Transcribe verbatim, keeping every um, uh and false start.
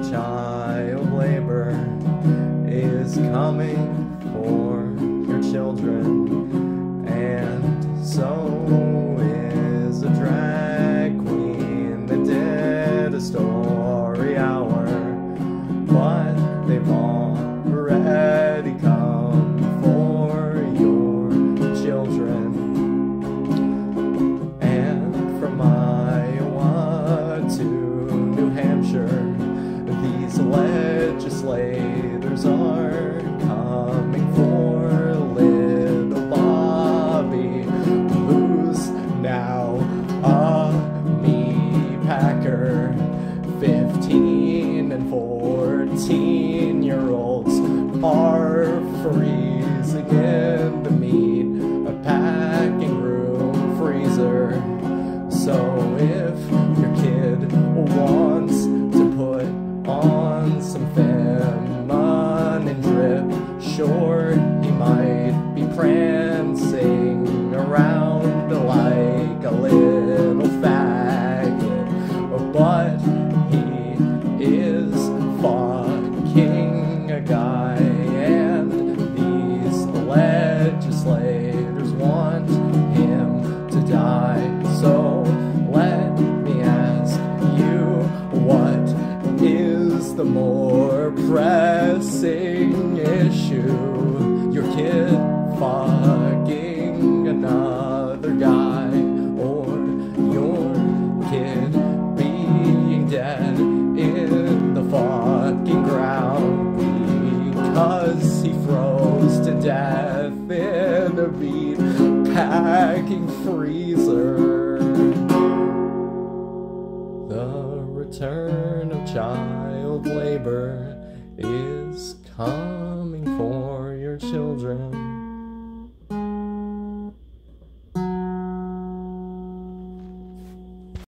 child labor is coming for your children, and so is a drag queen that did a story hour, but they've already come for your children. And from Iowa to New Hampshire, these legislators are coming for little Bobby, who's now a meat packer. Fifteen and fourteen year olds are freezing in the meat a packing room freezer. So if your kid wants to put on some feminine drip, sure, he might be prancing around like a little faggot, but he is fucking a guy, and these legislators want him to die. So let me ask you, what is the more pressing issue? Your kid fucking another guy, or your kid being dead in the fucking ground because he froze to death in a meat packing freezer? The return of child labor is coming for your children.